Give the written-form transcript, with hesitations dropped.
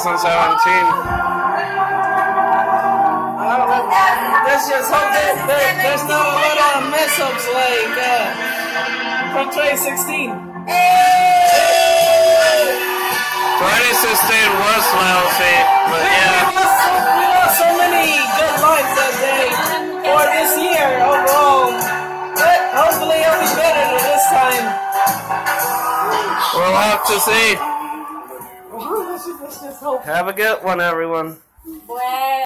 Let's just hope that there's not a lot of mess-ups like from 2016. 2016 was lousy, but yeah. We lost so many good lives that day, or this year overall. But hopefully it'll be better this time. We'll have to see. Let's just hope. Have a good one, everyone.